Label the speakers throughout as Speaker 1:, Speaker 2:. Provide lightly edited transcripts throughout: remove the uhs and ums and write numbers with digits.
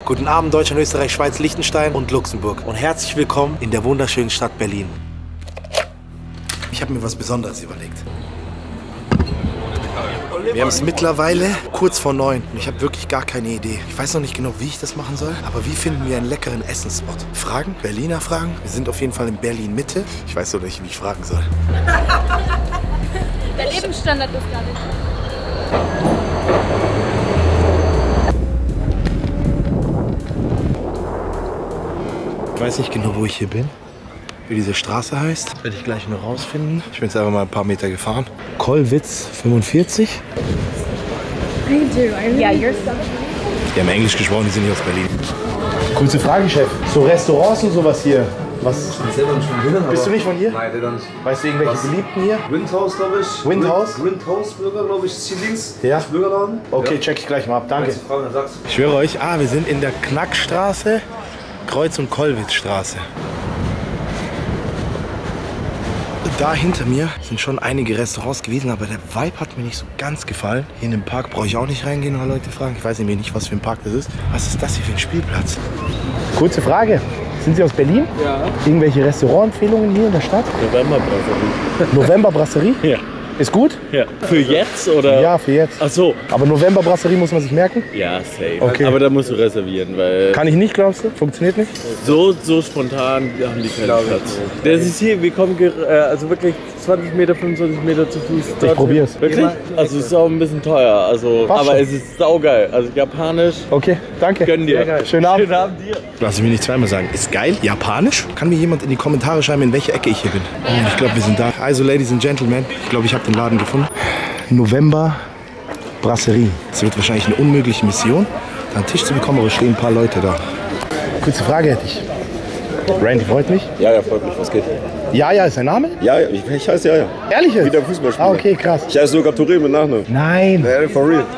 Speaker 1: Guten Abend Deutschland, Österreich, Schweiz, Liechtenstein und Luxemburg. Und herzlich willkommen in der wunderschönen Stadt Berlin. Ich habe mir was Besonderes überlegt. Wir haben es mittlerweile kurz vor 9 und ich habe wirklich gar keine Idee. Ich weiß noch nicht genau, wie ich das machen soll, aber wie finden wir einen leckeren Essensspot? Fragen? Berliner Fragen? Wir sind auf jeden Fall in Berlin-Mitte. Ich weiß noch nicht, wie ich fragen soll.
Speaker 2: Der Lebensstandard ist gar nicht.
Speaker 1: Ich weiß nicht genau, wo ich hier bin. Wie diese Straße heißt, das werde ich gleich noch rausfinden. Ich bin jetzt einfach mal ein paar Meter gefahren. Kollwitz 45.
Speaker 2: Ja, you're so.
Speaker 1: Die haben Englisch gesprochen, die sind nicht aus Berlin. Kurze Frage, Chef. So Restaurants und sowas hier. Was?
Speaker 3: Ich bin selber nicht von hier.
Speaker 1: Bist du nicht von hier?
Speaker 3: Nein, der nicht.
Speaker 1: Weißt du irgendwelche Beliebten hier?
Speaker 3: Windhaus, glaube ich.
Speaker 1: Windhaus?
Speaker 3: Windhaus Burger, glaube ich, ist hier links.
Speaker 1: Ja.
Speaker 3: Burgerladen.
Speaker 1: Okay,
Speaker 3: ja.
Speaker 1: check ich gleich mal ab. Danke.
Speaker 3: Wenn du Fragen, dann sagst du.
Speaker 1: Ich schwöre euch, wir sind in der Knackstraße, Kreuz- und Kollwitzstraße. Da hinter mir sind schon einige Restaurants gewesen, aber der Vibe hat mir nicht so ganz gefallen. Hier in den Park brauche ich auch nicht reingehen, wenn Leute fragen. Ich weiß nämlich nicht, was für ein Park das ist. Was ist das hier für ein Spielplatz? Kurze Frage. Sind Sie aus Berlin?
Speaker 4: Ja.
Speaker 1: Irgendwelche Restaurantempfehlungen hier in der Stadt?
Speaker 4: November Brasserie.
Speaker 1: November Brasserie?
Speaker 4: Ja.
Speaker 1: Ist gut?
Speaker 4: Ja. Für jetzt oder?
Speaker 1: Ja, für jetzt.
Speaker 4: Ach so.
Speaker 1: Aber November Brasserie muss man sich merken?
Speaker 4: Ja, safe.
Speaker 1: Okay.
Speaker 4: Aber da musst du reservieren, weil
Speaker 1: Kann ich nicht, glaubst du? Funktioniert nicht?
Speaker 4: so spontan haben die keinen Platz. Das ist hier, wir kommen also wirklich 20 Meter, 25 Meter zu Fuß.
Speaker 1: Ich probier's.
Speaker 4: Wirklich? Also es ist auch ein bisschen teuer, also,
Speaker 1: Passt
Speaker 4: aber
Speaker 1: schon.
Speaker 4: es ist saugeil. Also japanisch,
Speaker 1: Okay, danke.
Speaker 4: gönn dir.
Speaker 1: Schönen Abend.
Speaker 4: Schönen Abend dir.
Speaker 1: Lass ich mir nicht zweimal sagen. Ist geil? Japanisch? Kann mir jemand in die Kommentare schreiben, in welche Ecke ich hier bin? Oh, ich glaube, wir sind da. Also, Ladies and Gentlemen, ich glaube, ich habe den Laden gefunden. November Brasserie. Es wird wahrscheinlich eine unmögliche Mission, da einen Tisch zu bekommen, aber es stehen ein paar Leute da. Kurze Frage hätte ich. Randy, freut mich.
Speaker 5: Ja, freut mich. Was geht?
Speaker 1: Ja, ist dein Name?
Speaker 5: Ja, ich heiße ja.
Speaker 1: Ehrlich jetzt?
Speaker 5: Wie der Fußballspieler.
Speaker 1: Ah, okay, krass.
Speaker 5: Ich heiße sogar Touré mit Nachnamen.
Speaker 1: Nein.
Speaker 5: Ja, for real.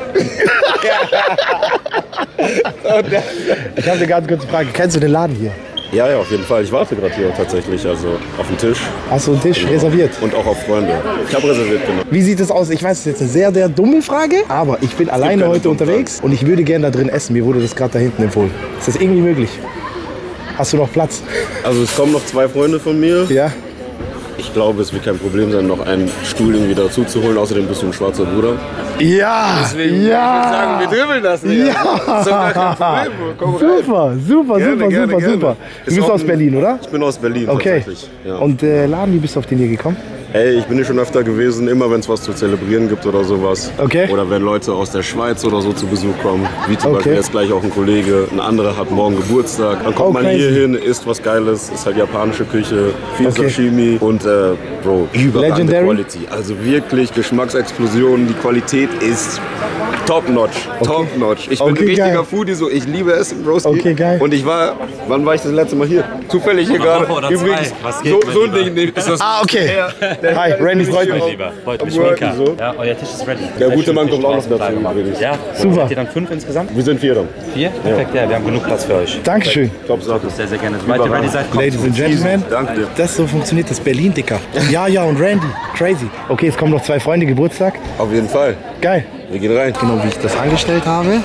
Speaker 1: Ich habe eine ganz kurze Frage. Kennst du den Laden hier?
Speaker 5: Ja, auf jeden Fall. Ich warte gerade hier tatsächlich, also auf den Tisch.
Speaker 1: Hast du einen Tisch reserviert?
Speaker 5: Und auch auf Freunde. Ich habe reserviert, genau.
Speaker 1: Wie sieht es aus? Ich weiß, es ist jetzt eine sehr, sehr dumme Frage, aber ich bin alleine
Speaker 5: keine
Speaker 1: heute
Speaker 5: dummen
Speaker 1: unterwegs und ich würde gerne da drin essen. Mir wurde das gerade da hinten empfohlen. Ist das irgendwie möglich? Hast du noch Platz?
Speaker 5: Also es kommen noch 2 Freunde von mir.
Speaker 1: Ja?
Speaker 5: Ich glaube, es wird kein Problem sein, noch einen Stuhl irgendwie dazu zu holen. Außerdem bist du ein schwarzer Bruder.
Speaker 1: Ja! Ja!
Speaker 5: wir dribbeln das nicht.
Speaker 1: Ja!
Speaker 5: So gar kein Problem.
Speaker 1: Super.
Speaker 5: Gerne.
Speaker 1: Du
Speaker 5: Ist
Speaker 1: bist
Speaker 5: auch
Speaker 1: aus Berlin, oder?
Speaker 5: Ich bin aus Berlin
Speaker 1: Okay.
Speaker 5: tatsächlich. Ja.
Speaker 1: Und Laden, wie bist du auf den hier gekommen?
Speaker 5: Ey, ich bin hier schon öfter gewesen, immer wenn es was zu zelebrieren gibt oder sowas.
Speaker 1: Okay.
Speaker 5: Oder wenn Leute aus der Schweiz oder so zu Besuch kommen. Wie zum
Speaker 1: Okay.
Speaker 5: Beispiel jetzt gleich auch ein Kollege, ein anderer hat morgen Geburtstag. Dann kommt man
Speaker 1: crazy.
Speaker 5: hier hin, isst was Geiles, ist halt japanische Küche, viel
Speaker 1: Okay.
Speaker 5: Sashimi und Bro, überragende
Speaker 1: Legendary?
Speaker 5: Quality. Also wirklich Geschmacksexplosion, die Qualität ist top-notch, top-notch. Ich bin ein
Speaker 1: Okay,
Speaker 5: richtiger
Speaker 1: geil.
Speaker 5: Foodie, so ich liebe Essen, Broski.
Speaker 1: Okay, geil.
Speaker 5: Und wann war ich das letzte Mal hier? Zufällig hier gerade. Übrigens, so ein Ding ist das.
Speaker 1: Ah, okay. Hi, Randy, freut mich.
Speaker 6: Lieber, freut mich.
Speaker 5: Am
Speaker 6: Minka.
Speaker 5: Worken, so.
Speaker 6: Ja, euer Tisch ist ready.
Speaker 5: Der gute
Speaker 6: Sehr
Speaker 5: Mann
Speaker 6: schön,
Speaker 5: kommt auch noch
Speaker 6: Tisch
Speaker 5: dazu
Speaker 6: draußen bleiben.
Speaker 5: übrigens.
Speaker 6: Ja,
Speaker 1: Super.
Speaker 6: Seid ihr dann 5 insgesamt?
Speaker 5: Wir sind 4 dann.
Speaker 6: 4? Perfekt, ja, wir haben genug Platz für euch.
Speaker 1: Dankeschön.
Speaker 5: Top Sache.
Speaker 6: Sehr, sehr gerne. Sobald ihr ready seid, kommt
Speaker 1: Ladies
Speaker 6: zu
Speaker 1: and
Speaker 6: uns.
Speaker 1: Gentlemen,
Speaker 5: Danke dir.
Speaker 1: das so funktioniert das Berlin, Dicker. Ja, und Randy, crazy. Okay, es kommen noch 2 Freunde, Geburtstag.
Speaker 5: Auf jeden Fall.
Speaker 1: Geil.
Speaker 5: Wir gehen rein.
Speaker 1: Genau, wie ich das angestellt habe.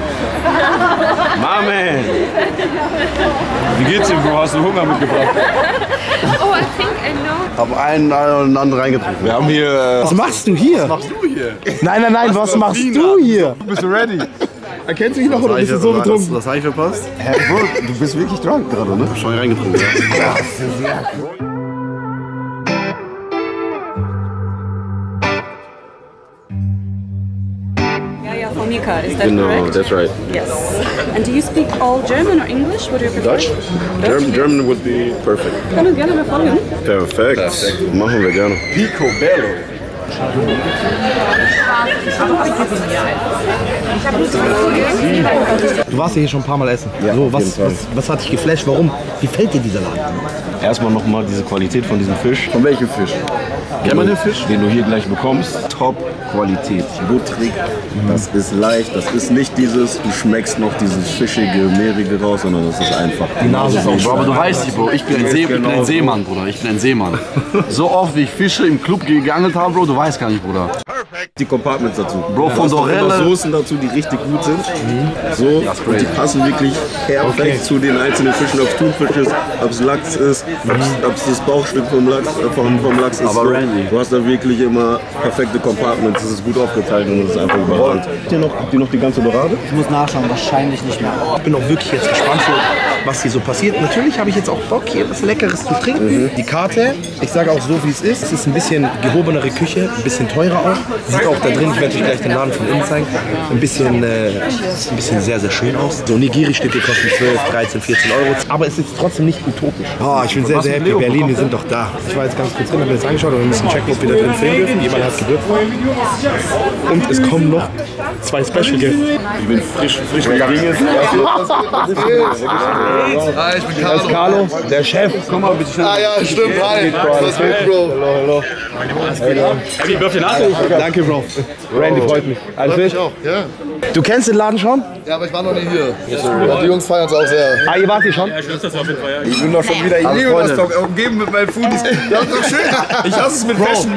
Speaker 5: Mamen! Wie geht's dir, Bro? Hast du Hunger mitgebracht?
Speaker 2: Oh, I think I know.
Speaker 5: Hab einen und anderen reingetrunken. Wir haben hier.
Speaker 1: Was machst du hier?
Speaker 5: machst du hier?
Speaker 1: Nein, was machst du hier?
Speaker 5: Bist du ready?
Speaker 1: Erkennst du mich noch oder bist du so betrunken?
Speaker 5: Was habe ich verpasst? Bro, du bist wirklich drunk gerade, ne? Schon reingetrunken, ja.
Speaker 2: Yeah, for Mika, is that
Speaker 5: Genau,
Speaker 2: correct?
Speaker 5: that's right.
Speaker 2: Yes. And do you speak all German or English? What do you prefer?
Speaker 5: Dutch? German would be perfect.
Speaker 2: Können wir gerne befolgen.
Speaker 5: Perfekt. Machen wir gerne. Picobello.
Speaker 1: Du warst ja hier schon ein paar Mal essen.
Speaker 5: Ja,
Speaker 1: so,
Speaker 5: auf jeden Fall.
Speaker 1: was hat dich geflasht? Warum? Wie fällt dir dieser Laden?
Speaker 5: Erstmal nochmal diese Qualität von diesem Fisch. Von welchem Fisch? Kennt man den Fisch? Den du hier gleich bekommst. Top-Qualität. Butterig. Das ist leicht. Das ist nicht dieses, du schmeckst noch dieses fischige, meerige raus, sondern das ist einfach. Die Nase
Speaker 7: Bro, aber du weißt nicht, Bro, ich bin ein Seemann, Bruder. Ich bin ein Seemann. So oft wie ich Fische im Club geangelt habe, Bro, du
Speaker 5: weißt gar nicht, Bruder. Die Compartments dazu. Bro, von Dorelle. Soßen dazu, die richtig gut sind. So, die passen wirklich perfekt zu den einzelnen Fischen, ob es Thunfisch ist, ob es Lachs ist, ob es das Bauchstück vom Lachs ist. Aber Randy, du hast da wirklich immer perfekte Compartments. Das ist gut aufgeteilt und das ist einfach überragend. Habt ihr noch die ganze Dorade?
Speaker 7: Ich muss nachschauen, wahrscheinlich nicht mehr.
Speaker 1: Ich bin auch wirklich jetzt gespannt, was hier so passiert. Natürlich habe ich jetzt auch Bock, hier was Leckeres zu trinken. Die Karte, ich sage auch so, wie es ist. Es ist ein bisschen gehobenere Küche, ein bisschen teurer auch. Sieht auch da drin, ich werde euch gleich den Laden von innen zeigen, ein bisschen sehr, sehr schön aus. So Nigiri-Stücke kosten 12, 13, 14 Euro. Aber es ist trotzdem nicht utopisch. Oh, ich bin sehr, sehr happy. Berlin, wir sind doch da. Ich war jetzt ganz kurz drin, habe mir das angeschaut, aber wir müssen checken, ob wir da drin filmen dürfen. Jemand hat gedürft. Und es kommen noch 2 Special Gäste.
Speaker 5: Ich bin frisch gedinges.
Speaker 3: Hi, ich bin
Speaker 1: Das ist Carlo, der Chef.
Speaker 5: Komm mal bitte schnell.
Speaker 3: Ah ja, stimmt, hi. Was geht, Bro?
Speaker 1: Hallo.
Speaker 6: Happy Birthday Nachricht.
Speaker 1: Danke, Bro. Randy, freut mich. Alles fit?
Speaker 3: Auch, ja.
Speaker 1: Du kennst den Laden schon?
Speaker 3: Ja, aber ich war noch nie hier. Die Jungs feiern es auch sehr.
Speaker 1: Ah, ihr wart hier schon?
Speaker 5: Ich bin doch schon wieder in Leopold umgeben mit meinen Foodies. Das ist doch schön. Ich hasse es mit Fashion.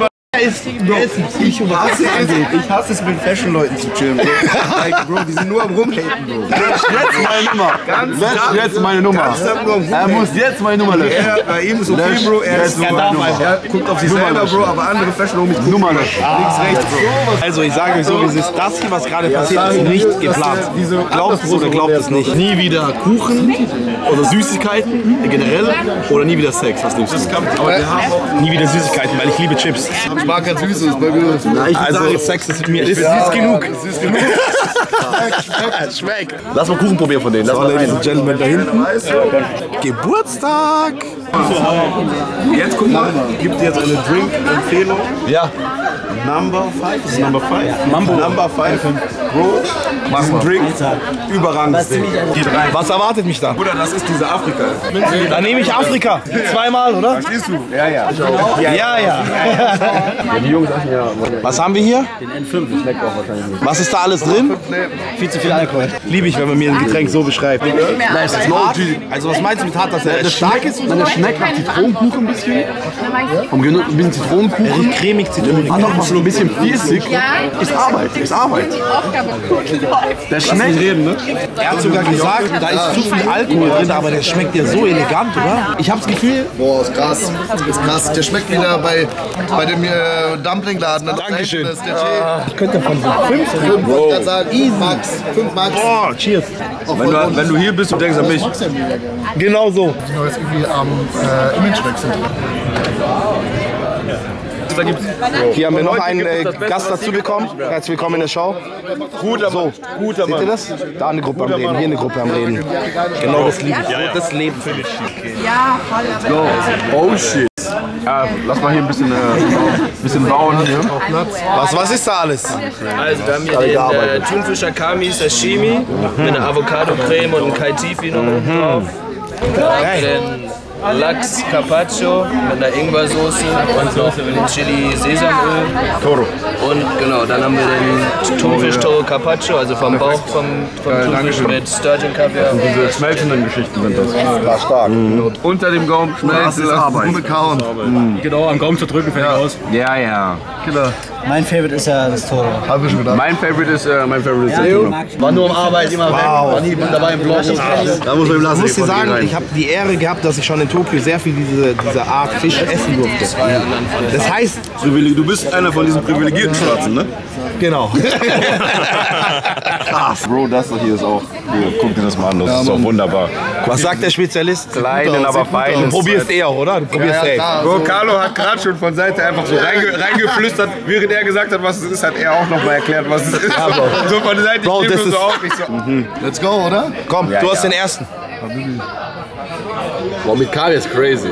Speaker 5: Ich hasse es mit Fashion-Leuten zu chillen, Bro. Like, Bro, die sind nur am Rumhaten, Bro. Jetzt meine Nummer. Jetzt meine Nummer. Er muss jetzt meine Nummer löschen. Bei ihm ist okay, Bro. Er guckt auf sich selber, Bro, aber andere Fashion-Homies gucken Nummer löschen. Links, rechts, Bro.
Speaker 1: Also ich sage euch so, wie es ist. Das hier, was gerade passiert, ist nicht geplant. Glaubt es oder glaubt es nicht?
Speaker 5: Nie wieder Kuchen oder Süßigkeiten generell oder nie wieder Sex. Was nimmst du?
Speaker 1: Nie wieder Süßigkeiten, weil ich liebe Chips.
Speaker 3: Ich mag kein Süßes, bei mir.
Speaker 1: Also Sex ist mir süß genug.
Speaker 3: Süß genug.
Speaker 1: Schmeckt.
Speaker 5: Lass mal Kuchen probieren von denen.
Speaker 1: So, Ladies and Gentlemen, da hinten. Geburtstag.
Speaker 5: Jetzt guck mal, gibt dir jetzt eine Drink-Empfehlung.
Speaker 1: Ja.
Speaker 5: Number 5, das ist Number 5. Number 5. Bro, diesen Drink, überragend. Geht rein.
Speaker 1: Was erwartet mich da?
Speaker 5: Bruder, das ist diese Afrika.
Speaker 1: Dann nehme ich Afrika. 2-mal, oder?
Speaker 5: Verstehst du? Ja, ja.
Speaker 1: Ja.
Speaker 5: Die Jungs sagen ja.
Speaker 1: Was haben wir hier?
Speaker 5: Den N5, das schmeckt auch wahrscheinlich nicht.
Speaker 1: Was ist da alles drin?
Speaker 7: Viel zu viel Alkohol.
Speaker 1: Liebe ich, wenn man mir ein Getränk so beschreibt.
Speaker 5: Nein, es ist hart.
Speaker 1: Also was meinst du mit hart, dass er stark ist?
Speaker 5: Das schmeckt nach Zitronenkuchen ein bisschen. Ein bisschen Zitronenkuchen.
Speaker 1: Cremig Zitronen.
Speaker 5: Hat noch so ein bisschen Pfirsich. Ist Arbeit. Der schmeckt. Ne?
Speaker 1: Er hat sogar gesagt, da ist zu viel Alkohol drin, aber der schmeckt ja so elegant, oder? Ich habe das Gefühl...
Speaker 3: Boah, ist krass. Ist krass. Der schmeckt wieder bei dem Dumplingladen.
Speaker 1: Dankeschön.
Speaker 3: Das ist der Tee.
Speaker 1: Ich könnte davon so 5
Speaker 3: 5, wollte ich gerade sagen. 5 Max.
Speaker 1: Oh, cheers.
Speaker 5: Wenn du hier bist, du denkst an mich.
Speaker 1: Genau so.
Speaker 3: Jetzt irgendwie am Imagewechsel.
Speaker 1: Hier haben wir noch einen Gast dazu bekommen. Herzlich willkommen in der Show.
Speaker 5: Guter Mann.
Speaker 1: Seht ihr das? Da eine Gruppe am Reden, hier eine Gruppe am Reden. Genau das liebe ich. Das Leben finde ich schick.
Speaker 2: Ja, voll.
Speaker 5: Oh shit. Ja, lass mal hier ein bisschen bauen hier.
Speaker 1: Was ist da alles?
Speaker 8: Also wir haben hier den Thunfisch Akami Sashimi mit einer Avocado-Creme und einem Kai-Tifi noch oben drauf. Den Lachs Carpaccio mit einer Ingwersoße und noch den Chili Sesamöl.
Speaker 5: Toro.
Speaker 8: Und genau, dann haben wir den Thunfisch Toro Carpaccio, also vom Bauch vom Thunfisch mit Sturgeon Kaviar.
Speaker 5: Diese schmelzenden Geschichten sind das.
Speaker 1: War stark.
Speaker 5: Unter dem Gaumen schmelzen lassen, ohne kauen.
Speaker 6: Genau, am Gaumen zu drücken, fertig aus.
Speaker 5: Ja.
Speaker 7: Mein Favorite ist ja das Toro.
Speaker 3: Hab ich schon gedacht.
Speaker 5: Mein Favorite ist
Speaker 7: Ja,
Speaker 3: War nur am Arbeit, immer weg. War nie dabei im Vlog.
Speaker 5: Da muss man ihm lassen.
Speaker 1: Ich muss dir sagen, ich habe die Ehre gehabt, dass ich schon in Tokio sehr viel diese Art Fisch essen durfte. Das heißt,
Speaker 5: Du bist einer von diesen privilegierten Schwarzen, ne?
Speaker 1: genau.
Speaker 5: Krass. Bro, das hier ist auch. Hier, guck dir das mal an, das ist auch wunderbar.
Speaker 1: Was sagt der Spezialist?
Speaker 5: Kleinen, aber feinen.
Speaker 1: Du probierst eh auch, oder? Du probierst eh.
Speaker 5: Bro, Carlo hat gerade schon von Seite einfach so reingeflüstert. Während er gesagt hat, was es ist, hat er auch noch mal erklärt, was es ist.
Speaker 1: Ja, Bro.
Speaker 5: So von der Seite,
Speaker 1: Bro,
Speaker 5: ich nehme
Speaker 1: das
Speaker 5: nur so
Speaker 1: ist-
Speaker 5: auf. Ich so,
Speaker 3: Let's go, oder?
Speaker 1: Komm, du hast den ersten.
Speaker 5: Boah, mit Kaviar ist crazy.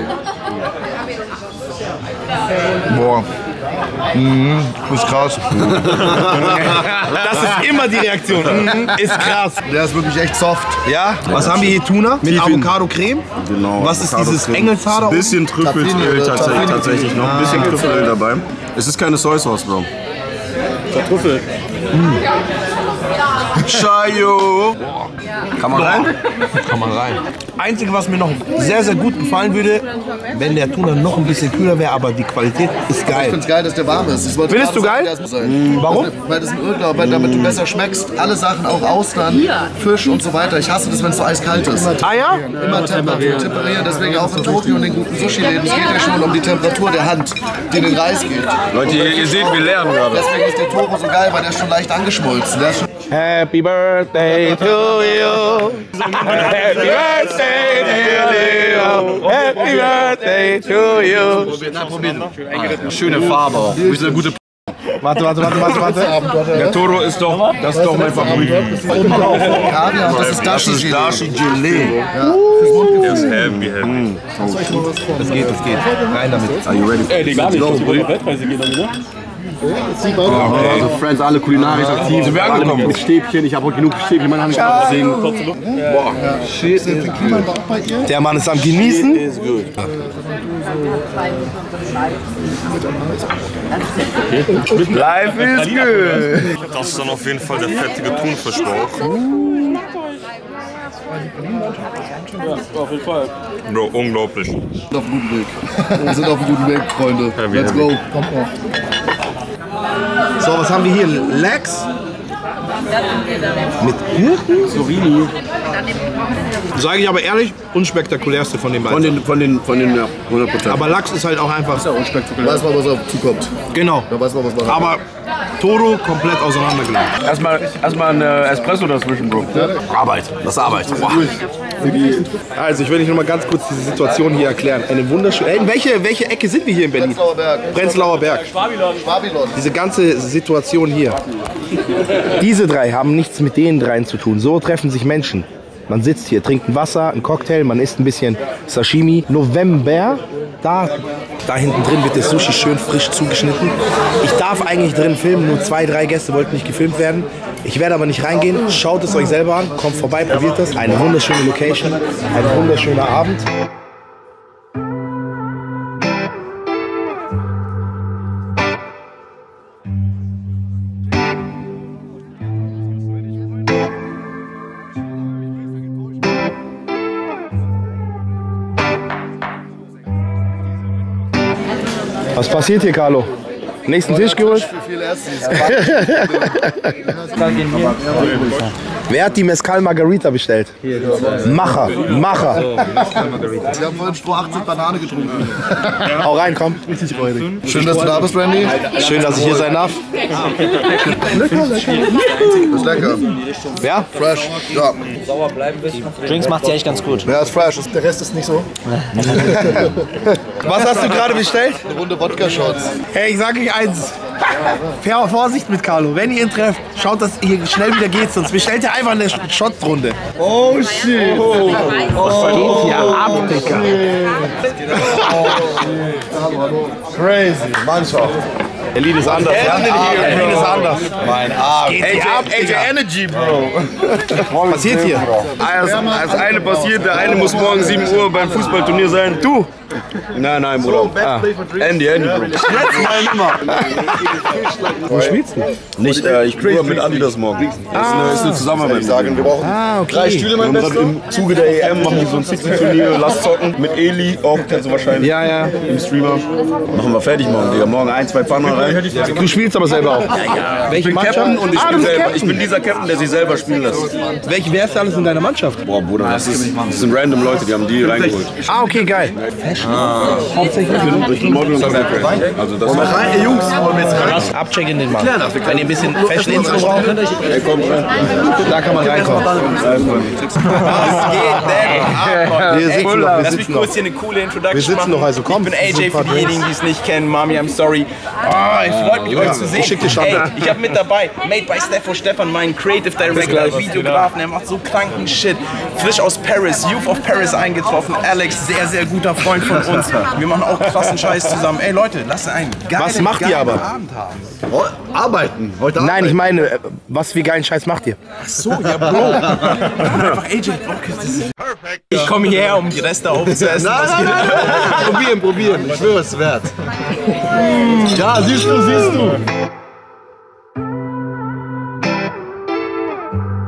Speaker 3: Boah. Ist krass.
Speaker 1: Das ist immer die Reaktion. Ist krass.
Speaker 3: Der ist wirklich echt soft.
Speaker 1: Ja, was haben wir hier? Tuna mit Avocado-Creme.
Speaker 5: Genau.
Speaker 1: Was ist dieses
Speaker 5: Avocado-Creme.
Speaker 1: Engelshaar da
Speaker 5: Ein bisschen Trüffelöl
Speaker 3: Taffini,
Speaker 5: tatsächlich noch. Ein bisschen Trüffelöl dabei. Es ist keine Soy Sauce, Bro.
Speaker 6: Trüffel.
Speaker 5: Chayo. Kann man rein?
Speaker 1: Kann man rein. Einzige, was mir noch sehr, sehr gut gefallen würde, wenn der Tuna noch ein bisschen kühler wäre, aber die Qualität ist
Speaker 3: Ich
Speaker 1: geil.
Speaker 3: find's geil, dass der warm ist.
Speaker 1: Findest du geil? Warum?
Speaker 3: Weil das ein Irrglaube, weil damit du besser schmeckst. Alle Sachen, auch Austern, Fisch und so weiter. Ich hasse das, wenn es so eiskalt ist.
Speaker 1: Ah ja?
Speaker 3: Immer temperieren, deswegen auch in Tokio und den guten Sushi-Läden. Es geht ja schon um die Temperatur der Hand, die in den Reis geht.
Speaker 5: Leute, ihr seht, wir lernen gerade.
Speaker 3: Deswegen ist der Toro so geil, weil der ist schon leicht angeschmolzen. Der ist schon
Speaker 1: Happy Birthday to you. Happy Birthday to you. Happy Birthday to you.
Speaker 5: Schöne Farbe auch. Gute
Speaker 1: Warte.
Speaker 5: Der Toro ist doch, das ist doch mein Favorit.
Speaker 3: Kaviar und das ist
Speaker 5: Das ist
Speaker 3: Dashi-Gelee.
Speaker 5: Dashi Gelee.
Speaker 6: Der ist heavy.
Speaker 1: Das geht. Rein damit.
Speaker 5: Are you ready?
Speaker 6: Ey, die gar nicht, dass wir auf Weltreise gehen, oder?
Speaker 5: Also Friends, alle kulinarisch aktiv. Sind wir angekommen? Mit Stäbchen. Ich habe auch genug Stäbchen in meiner Hand. Deswegen. Boah. Shit.
Speaker 1: Der Mann ist am Genießen. Life is good.
Speaker 9: Das ist dann auf jeden Fall der fettige Thunfischbauch.
Speaker 6: Auf jeden Fall.
Speaker 9: Bro, unglaublich.
Speaker 3: Wir sind auf einem guten Weg. Wir sind auf einem guten Weg, Freunde. Let's go.
Speaker 1: So, was haben wir hier? Lachs? Mit Gurken? Sorini. Sage ich aber ehrlich, unspektakulärste von den beiden.
Speaker 5: Von den, ja, 100%.
Speaker 1: Aber Lachs ist halt auch einfach.
Speaker 3: Unspektakulär. Weiß man, was auf zukommt.
Speaker 1: Genau.
Speaker 3: Da weiß man, was man hat.
Speaker 1: Aber Toro komplett auseinandergenommen.
Speaker 5: Erstmal ein Espresso dazwischen, Bro. Arbeit. Das ist Arbeit. Boah.
Speaker 1: Also, ich will euch noch mal ganz kurz diese Situation hier erklären. Eine wunderschöne. In welche Ecke sind wir hier in Berlin?
Speaker 3: Prenzlauer Berg.
Speaker 1: Prenzlauer Berg.
Speaker 3: Schwabilon.
Speaker 1: Diese ganze Situation hier. Diese drei haben nichts mit den dreien zu tun. So treffen sich Menschen. Man sitzt hier, trinkt ein Wasser, ein Cocktail, man isst ein bisschen Sashimi. November, da hinten drin wird das Sushi schön frisch zugeschnitten. Ich darf eigentlich drin filmen, nur 2, 3 Gäste wollten nicht gefilmt werden. Ich werde aber nicht reingehen. Schaut es euch selber an, kommt vorbei, probiert das. Eine wunderschöne Location, ein wunderschöner Abend. Was passiert hier, Carlo? Nächsten Tisch geholt? Wer hat die Mezcal Margarita bestellt? Macher.
Speaker 3: Wir haben vorhin Stroh 80 Banane getrunken.
Speaker 1: Hau rein, komm.
Speaker 3: Schön, dass du da bist, Randy.
Speaker 1: Schön, dass ich hier sein darf.
Speaker 3: Ist lecker.
Speaker 1: Ja?
Speaker 3: Fresh. Ja.
Speaker 7: Drinks macht sie echt ganz gut.
Speaker 3: Ja, ist fresh. Der Rest ist nicht so.
Speaker 1: Was hast du gerade bestellt?
Speaker 3: Eine Runde Wodka-Shots.
Speaker 1: Hey, ich sage euch eins. Vorsicht mit Carlo. Wenn ihr ihn trefft, schaut, dass ihr schnell wieder geht, sonst bestellt ihr einfach eine Shot-Runde.
Speaker 5: Oh shit.
Speaker 1: Was geht hier ab, Digga?
Speaker 3: Crazy. Mannschaft.
Speaker 1: Berlin ist anders. Berlin ist anders.
Speaker 5: Mein Arm.
Speaker 1: Geht hier ab, Digga.
Speaker 5: Energy, Bro.
Speaker 1: Was passiert hier?
Speaker 5: Als eine passiert, der eine muss morgen 7 Uhr beim Fußballturnier sein.
Speaker 1: Du?
Speaker 5: Nein, Bruder. Andy, Bro.
Speaker 1: Wo spielst du?
Speaker 5: Nicht, ich spiele mit Adidas morgen. Das ist eine Zusammenarbeit.
Speaker 3: Sagen, wir brauchen
Speaker 1: Okay.
Speaker 3: 3 Stühle, mein Bester.
Speaker 5: Im Zuge der EM machen die so ein City-Turnier, Lass zocken. Mit Eli, auch kennst du wahrscheinlich.
Speaker 1: Ja.
Speaker 5: Im Streamer. Machen wir fertig morgen, Digga. Morgen 1, 2 Pfannen rein.
Speaker 1: Du spielst aber selber auch.
Speaker 5: Ich bin Captain und ich bin selber. Ich bin dieser Captain, der sich selber spielen lässt.
Speaker 1: Wer ist alles in deiner Mannschaft?
Speaker 5: Boah, Bruder, das sind random Leute, die haben die reingeholt.
Speaker 1: Ah, okay, geil.
Speaker 5: Durch Model und also das
Speaker 3: Ey, Jungs, wollen wir jetzt rein?
Speaker 1: Abchecken den Mann. Wenn ihr ein bisschen Fashion Info braucht,
Speaker 5: kommt rein.
Speaker 1: da kann man reinkommen.
Speaker 8: Lass mich kurz hier eine coole Introduction
Speaker 1: Wir sitzen
Speaker 8: machen.
Speaker 1: noch, also komm.
Speaker 8: Ich bin AJ für diejenigen, die es nicht kennen. Mami, I'm sorry. Ich freue mich, euch zu sehen.
Speaker 1: Ich schick dir schon.
Speaker 8: Ey, ich habe mit dabei, made by Stefan, meinen Creative Director, Videografen. Er macht so kranken Shit. Frisch aus Paris, Youth of Paris eingetroffen. Alex, sehr, sehr guter Freund von uns. Wir machen auch krassen Scheiß zusammen. Ey Leute, lasst einen geilen,
Speaker 1: Was macht ihr aber?
Speaker 8: Abend haben.
Speaker 3: Arbeiten. Heute
Speaker 1: Nein, ich meine, was für geilen Scheiß macht ihr?
Speaker 8: So, ja, Bro. Einfach AJ. Ich komme hierher, um die Reste aufzuessen.
Speaker 3: Nein. Probieren. Ich schwöre, es ist wert. Ja, siehst du.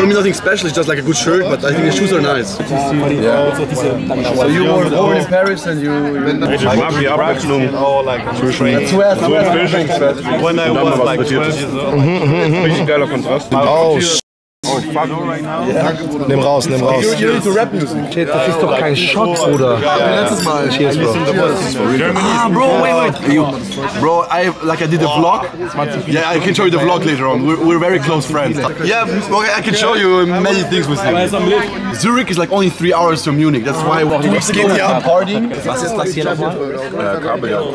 Speaker 3: For me, nothing special. It's just like a good shirt, but I think the shoes are nice. Yeah. So you were born in Paris and you.
Speaker 9: Ich mag die Abwechslung zwischen when I was like 12 years old. Richtig geiler Kontrast.
Speaker 1: Oh, fuck. Nimm raus, nimm raus.
Speaker 3: You need to rap music.
Speaker 1: Shit, das ist doch kein Shot, Bruder.
Speaker 3: Letztes Mal.
Speaker 1: Cheers, Bro.
Speaker 3: Ah, bro, wait. Bro, I did a vlog. Yeah, I can show you the vlog later on. We're very close friends. Yeah, okay, I can show you many things with him. Zurich is like only 3 hours to Munich. That's why we skate here partying.
Speaker 7: Was ist das hier nochmal?
Speaker 5: Kabel, ja.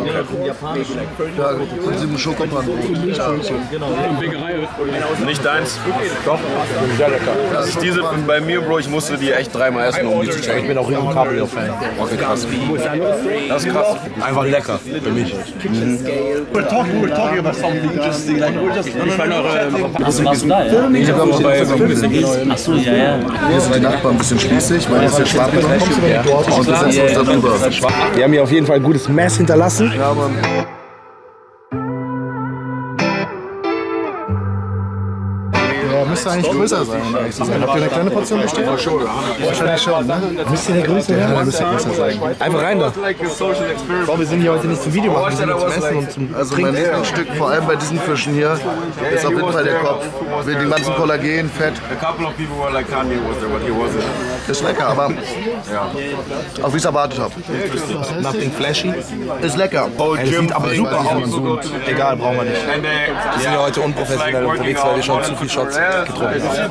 Speaker 5: Nicht deins? Doch.
Speaker 9: Sehr lecker. Das ist diese bei mir, Bro, ich musste die echt 3-mal essen, um die zu checken.
Speaker 1: Ich bin auch riesen Cabrio-Fan.
Speaker 5: Okay, krass.
Speaker 9: Das ist krass.
Speaker 1: Einfach lecker für mich.
Speaker 3: We're talking about something interesting. Like we're just.
Speaker 7: Was warst du da, ja? Achso, ja.
Speaker 3: Hier sind die Nachbarn ein bisschen spießig, weil hier ist der Schwabe und wir setzen uns darüber.
Speaker 1: Wir haben hier auf jeden Fall ein gutes Mess hinterlassen.
Speaker 3: Ja, Mann. Müsste eigentlich größer sein. Habt ihr eine kleine Portion bestellt? Wahrscheinlich schon, ne?
Speaker 1: Müsste der größer
Speaker 3: Ja, müsste größer sein.
Speaker 1: Einfach rein da. Bro, wir sind hier heute nicht zum Video machen, wir sind hier zum Essen und zum
Speaker 3: Also mein Lieblingsstück, vor allem bei diesen Fischen hier, ist auf jeden Fall der Kopf. Mit dem ganzen Kollagen, Fett. Ist lecker, aber auch wie ich es erwartet habe.
Speaker 1: Nothing flashy.
Speaker 3: Ist lecker.
Speaker 1: Es sieht aber super aus. Egal, brauchen wir nicht. Wir sind ja heute unprofessionell unterwegs, weil wir schon zu viel Shots getrunken haben.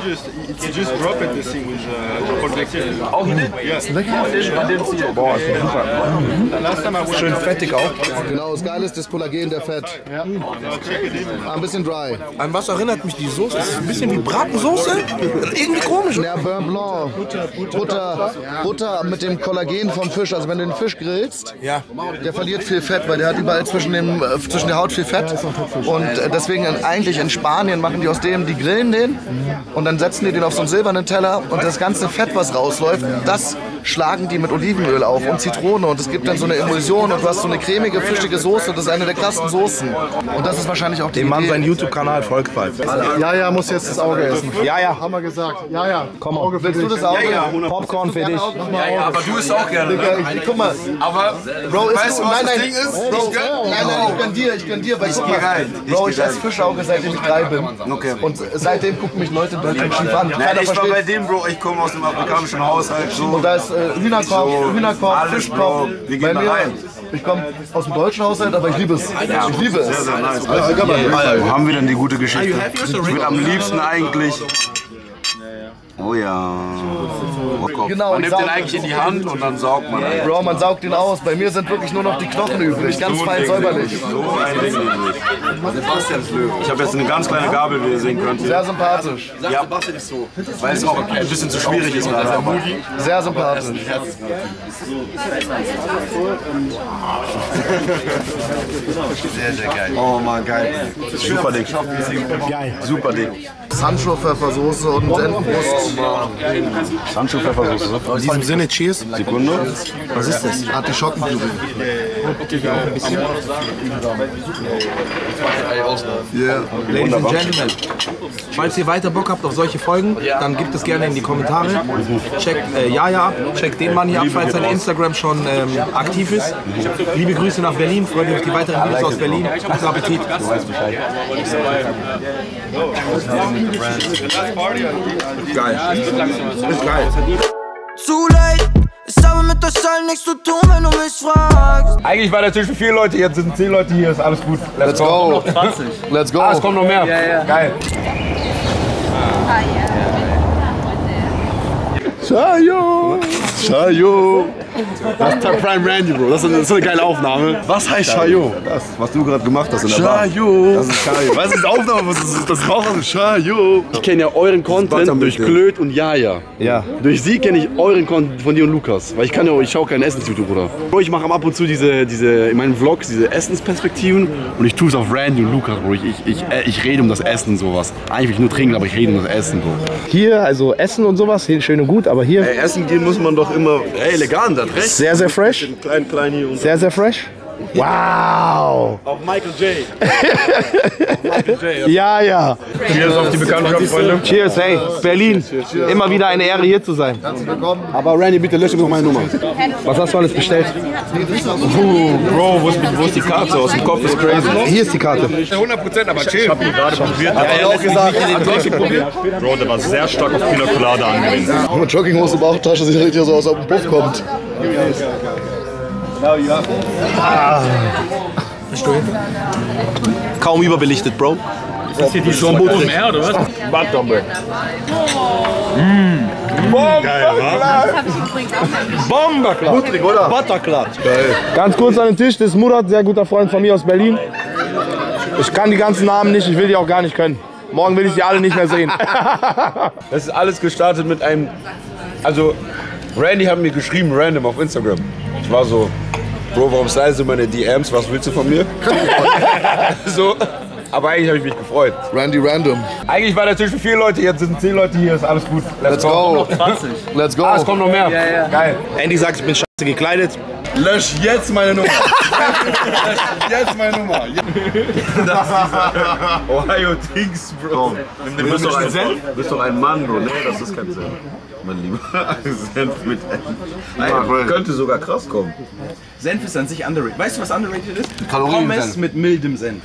Speaker 1: Boah, ist super. Schön fettig auch.
Speaker 3: Genau, das Geile ist das Kollagen, der Fett. Ein bisschen dry.
Speaker 1: An was erinnert mich die Soße? Es ist ein bisschen wie Bratensoße. Irgendwie komisch.
Speaker 3: Ja, Beurre Blanc. Butter mit dem Kollagen vom Fisch. Also wenn du den Fisch grillst, der verliert viel Fett, weil der hat überall zwischen der Haut viel Fett. Und deswegen eigentlich in Spanien machen die aus dem, die grillen den und dann setzen die den auf so einen silbernen Teller und das ganze Fett, was rausläuft, das schlagen die mit Olivenöl auf und Zitrone und es gibt dann so eine Emulsion und du hast so eine cremige, fischige Soße. Das ist eine der krassesten Soßen. Und das ist wahrscheinlich auch die
Speaker 1: Dem Mann sein YouTube-Kanal folgt bald.
Speaker 3: Ja, muss jetzt das Auge essen.
Speaker 1: Ja.
Speaker 3: Haben wir gesagt. Ja.
Speaker 1: Komm
Speaker 3: Auge, willst du das Auge?
Speaker 1: Popcorn für dich.
Speaker 8: Ja, aber du isst auch gerne.
Speaker 3: Guck mal.
Speaker 8: Aber
Speaker 3: Bro,
Speaker 8: weißt du, was das Ding ist?
Speaker 3: Bro, nein, ich gönn dir, weil guck mal, Bro, ich esse Fischauge, seitdem ich 3 bin.
Speaker 5: Okay.
Speaker 3: Und seitdem gucken mich Leute in Deutschland schief an.
Speaker 5: Nein, ich war bei dem, Bro, ich komme aus dem afrikanischen Haushalt. So.
Speaker 3: Und da ist Hühnerkorb, Fischkorb.
Speaker 5: Wir gehen da rein.
Speaker 3: Ich komme aus dem deutschen Haushalt, aber ich liebe es. Ich liebe es.
Speaker 5: Sehr nice. Wo haben wir denn die gute Geschichte? Ich würde am liebsten eigentlich... Oh ja.
Speaker 3: Genau,
Speaker 5: man nimmt den eigentlich in die Hand und dann saugt man.
Speaker 3: Bro, man saugt ihn aus. Bei mir sind wirklich nur noch die Knochen übrig. Ganz fein säuberlich.
Speaker 5: So ein Ding übrig. Ich habe jetzt eine ganz kleine Gabel, wie ihr sehen könnt.
Speaker 3: Sehr sympathisch.
Speaker 5: Ja, weil es auch ein bisschen zu schwierig ist gerade.
Speaker 3: Sehr sympathisch.
Speaker 5: Sehr geil. Oh Mann, geil. Super dick.
Speaker 1: Geil.
Speaker 5: Super dick.
Speaker 3: Sancho-Pfeffersoße und Entenbrust.
Speaker 5: Sancho-Pfeffersoße.
Speaker 1: In diesem Sinne, cheers.
Speaker 5: Sekunde.
Speaker 1: Was ist das?
Speaker 3: Artischockenpüree. Yeah.
Speaker 1: Ladies and Gentlemen, falls ihr weiter Bock habt auf solche Folgen, dann gebt es gerne in die Kommentare. Checkt Jaja ab, checkt den Mann hier ab, falls sein Instagram schon aktiv ist. Liebe Grüße nach Berlin, freut euch auf die weiteren Videos aus Berlin. Guten Appetit. Du weißt Bescheid. Geil. Ist geil.
Speaker 10: Zu late. Ich habe mit euch allen nichts zu tun, wenn du mich fragst.
Speaker 9: Eigentlich war der Tisch für 4 Leute, jetzt sind 10 Leute hier, ist alles gut.
Speaker 3: Let's go. Let's go.
Speaker 9: Ah, es kommt noch mehr.
Speaker 2: Ja.
Speaker 9: Geil.
Speaker 3: Chayo. Das ist Prime Randy, Bro. Das ist eine geile Aufnahme. Was heißt Chayo?
Speaker 5: Das, was du gerade gemacht hast in der Bar.
Speaker 3: Chayo.
Speaker 5: Das ist Chayo.
Speaker 3: Was ist Aufnahme? Das ist raus aus dem Chayo. Ich kenne ja euren Content durch Klöd und Jaja.
Speaker 1: Ja.
Speaker 3: Durch sie kenne ich euren Content von dir und Lukas. Weil ich schaue keinen Essens-YouTube, Bruder. Bro, ich mache ab und zu diese in meinen Vlogs diese Essensperspektiven und ich tue es auf Randy und Lukas, Bro. Ich rede um das Essen und sowas. Eigentlich will ich nur trinken, aber ich rede um das Essen, Bro.
Speaker 1: Hier, also Essen und sowas, schön und gut, aber hier
Speaker 5: Essen gehen muss man doch immer elegant, hat recht.
Speaker 1: sehr, sehr fresh.
Speaker 5: Klein hier und
Speaker 1: Sehr, sehr fresh. Wow.
Speaker 6: Auf Michael J.
Speaker 1: Ja, ja.
Speaker 9: Cheers auf die Bekanntschaft, Freunde.
Speaker 1: Cheers, hey. Berlin. Immer wieder eine Ehre, hier zu sein.
Speaker 11: Aber Randy, bitte lösche noch meine Nummer.
Speaker 1: Was hast du alles bestellt?
Speaker 9: Bro, wo ist die Karte? Aus dem Kopf ist crazy.
Speaker 1: Hier ist die Karte.
Speaker 9: 100%, aber chill.
Speaker 6: Ich hab ihn gerade probiert.
Speaker 9: Ja, auch gesagt. Bro, der war sehr stark auf Pina Colada angelehnt.
Speaker 3: Mit Jogginghose, Bauchtasche sieht richtig so aus, als ob ein Puff kommt.
Speaker 1: Kaum überbelichtet, Bro.
Speaker 6: Ist das hier die Show am Meer oder was?
Speaker 9: Butterberg.
Speaker 1: Bomberklatsch.
Speaker 3: Butrig, oder?
Speaker 1: Butterklatsch. Ganz kurz an den Tisch, das ist Murat, sehr guter Freund von mir aus Berlin. Ich kann die ganzen Namen nicht, ich will die auch gar nicht können. Morgen will ich die alle nicht mehr sehen.
Speaker 11: Das ist alles gestartet mit einem. Also, Randy hat mir geschrieben, random auf Instagram. Ich war so, Bro, warum slidest du meine DMs? Was willst du von mir? So. Aber eigentlich habe ich mich gefreut.
Speaker 3: Randy Random.
Speaker 11: Eigentlich war der Tisch für 4 Leute, jetzt sind 10 Leute hier, ist alles gut.
Speaker 3: Let's go. Let's go.
Speaker 11: Ah, es kommt noch mehr. Geil.
Speaker 1: Andy sagt, ich bin scheiße gekleidet.
Speaker 3: Lösch jetzt meine Nummer. Lösch jetzt meine Nummer.
Speaker 11: Ohio Dings, Bro.
Speaker 5: Du bist doch ein Mann, Bro. Nee, das ist kein Senf. Mein Lieber. Senf mit Senf. Könnte sogar krass kommen.
Speaker 12: Senf ist an sich underrated. Weißt du, was underrated ist?
Speaker 11: Kalorien
Speaker 12: Pommes mit mildem Senf.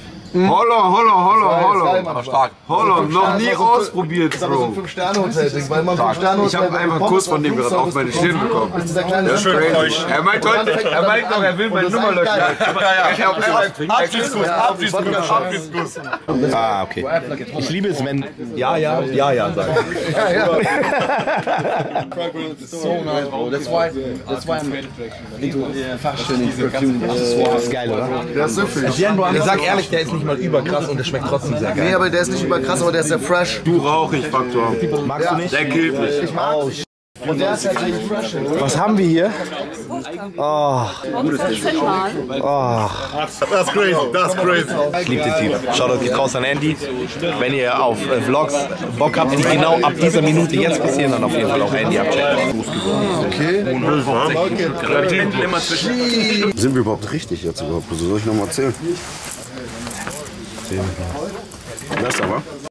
Speaker 11: Hollo. Stark. Hollo, noch nie ausprobiert,
Speaker 3: Das ist aber so ein
Speaker 11: Bro.
Speaker 3: 5-Sterne-Hotel-Ding, weil man 5-Sterne-Hotel.
Speaker 11: Ich habe einfach einen Kuss von dem gerade auf meine Stirn bekommen.
Speaker 3: Das ist der kleine
Speaker 11: Schön euch. Er meint noch, er will meine Nummer löschen.
Speaker 3: Abschiedskuss.
Speaker 1: Ah, okay. Ich liebe es, wenn ja sagen.
Speaker 12: So nice, bro. That's why I'm into fashion and perfume.
Speaker 1: Das ist geil, oder?
Speaker 3: Der ist süffig.
Speaker 1: Ich sag ehrlich, der ist nicht mal überkrass und der schmeckt trotzdem sehr geil.
Speaker 3: Nee, aber der ist nicht überkrass, aber der ist sehr fresh.
Speaker 5: Du Rauchig-Faktor.
Speaker 1: Magst du nicht?
Speaker 5: Der killt mich.
Speaker 3: Ich mag und der ist tatsächlich fresh.
Speaker 1: Was haben wir hier? Oh.
Speaker 3: Das ist crazy, das ist crazy.
Speaker 1: Ich liebe den Typ. Shoutout geht raus an Andy. Wenn ihr auf Vlogs Bock habt, die genau ab dieser Minute jetzt passieren, dann auf jeden Fall auch Andy abchecken.
Speaker 3: Okay.
Speaker 5: Sind wir überhaupt richtig jetzt überhaupt? Soll ich noch mal erzählen? Besser, wa?